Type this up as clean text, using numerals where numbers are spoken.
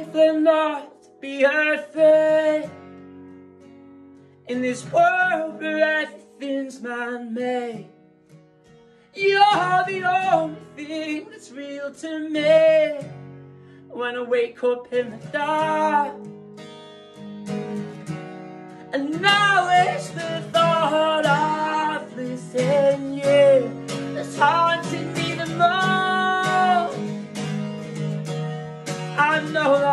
I've learned not to be afraid. In this world where everything's man-made, you're the only thing that's real to me. When I wake up in the dark, and now it's the thought of losing you that's haunting me the most. I know